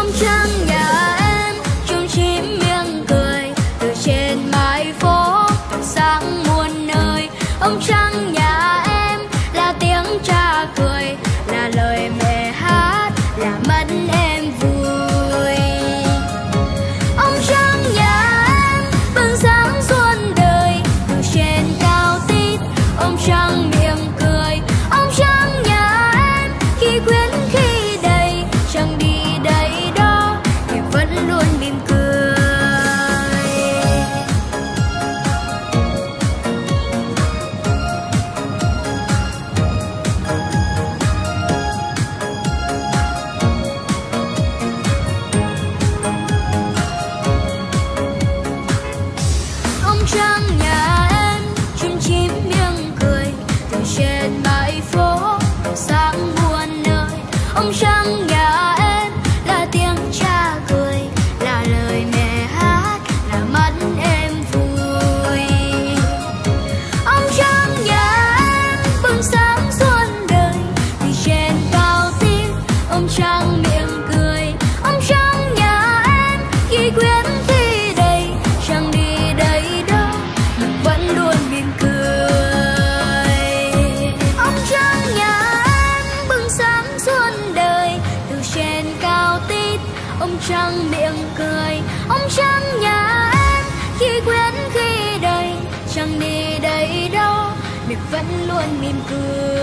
Ông trăng nhà em chung chim miệng cười từ trên mái phố sáng muôn nơi. Ông trăng nhà em là tiếng cha cười, là lời mẹ hát, là mắt em vui. Ông trăng nhà em bừng sáng xuân đời từ trên cao tít. Ông trăng miệng cười, ông trăng nhà em khi khuyến khi đầy, chẳng đi đây đó thì vẫn luôn mỉm cười. Ông trăng nhà em chim chim miệng cười từ trên bãi phố sáng muôn nơi. Ông trăng nhà em là tiếng cha cười, là lời mẹ hát, là mắt em vui. Ông trăng nhà em bừng sáng xuân đời từ trên cao tít. Ông trăng miệng cười, ông trăng nhà em khi khuyến khi đầy, chẳng đi đây đâu nhưng vẫn luôn mỉm cười. Ông trăng nhà em bừng sáng xuân đời từ trên cao tít. Ông trăng miệng cười, ông trăng nhà em khi khuyến khi đầy, chẳng đi đây đâu miệng vẫn luôn mỉm cười.